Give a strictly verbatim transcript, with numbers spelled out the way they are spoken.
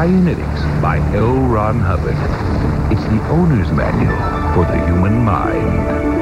Dianetics by L. Ron Hubbard. It's the owner's manual for the human mind.